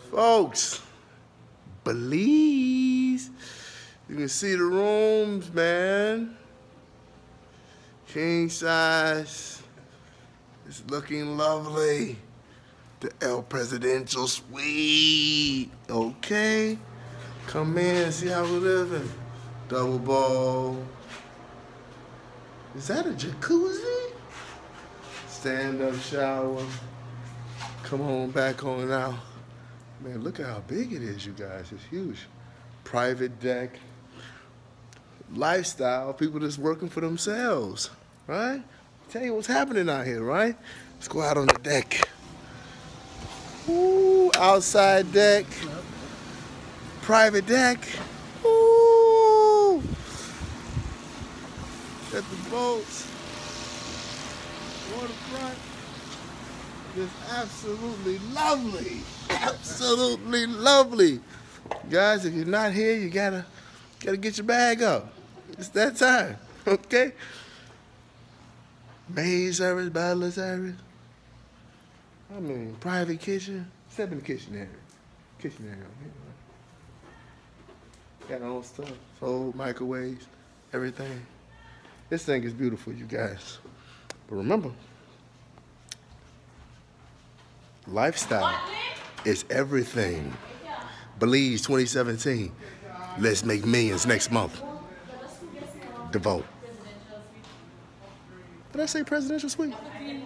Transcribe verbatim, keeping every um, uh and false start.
Folks, Belize. You can see the rooms, man. King size. It's looking lovely. The El Presidential Suite. Okay. Come in, see how we're living. Double ball. Is that a jacuzzi? Stand-up shower. Come on back on out. Man, look at how big it is, you guys. It's huge. Private deck. Lifestyle. People just working for themselves, right? Tell you what's happening out here, right? Let's go out on the deck. Ooh, outside deck. Private deck. Ooh. At the boats. Waterfront. Just absolutely lovely. Absolutely lovely. Guys, if you're not here, you gotta gotta get your bag up. It's that time. Okay? Maid service, butler service. I mean, private kitchen. Step in the kitchen area. Kitchen area. Got our own stuff. Fold, microwaves, everything. This thing is beautiful, you guys. But remember, lifestyle is everything. Belize twenty seventeen. Let's make millions next month. The vote. Did I say presidential suite?